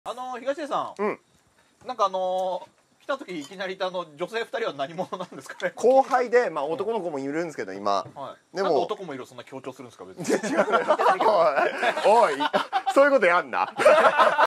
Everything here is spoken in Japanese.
東出さん、 うん。 なんか来た時いきなりいた女性2人は何者なんですかね。 後輩で、まあ男の子もいるんですけど今。 はい。 でもなんで男もいるそんな強調するんですか別に。 違う。おい、おい、そういうことやんな。